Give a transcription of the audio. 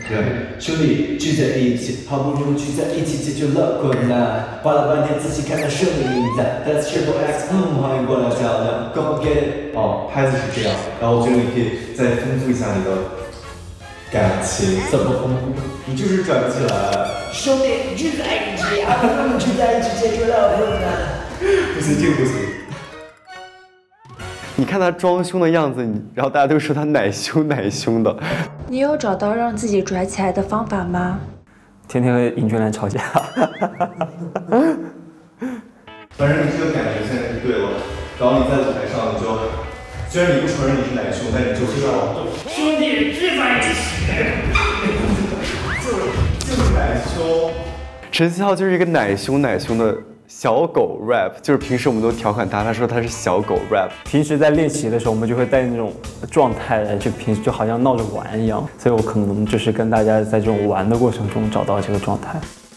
对，兄弟聚在一起，好不容易聚在一起解决了困难，花了半天仔细看看生命影展 ，That's Triple X，欢迎过来漂亮 ，Go get it。哦，拍子是这样，然后我觉得你可以再丰富一下你的感情，怎么丰富？你就是转不起来。兄弟聚在一起，好不容易聚在一起解决了困难。不行，这个不行。 你看他装凶的样子，然后大家都说他奶凶奶凶的。 你有找到让自己拽起来的方法吗？ 天天和尹俊兰吵架。 反正你这个感觉现在是对了，然后你在舞台上你就，虽然你不承认你是奶凶，但你就是要兄弟聚在一起，就是奶凶。 陈思浩就是一个奶凶奶凶的小狗 rap， 就是平时我们都调侃他，他说他是小狗 rap。 平时在练习的时候，我们就会带那种状态来，就平时就好像闹着玩一样，所以我可能就是跟大家在这种玩的过程中找到这个状态。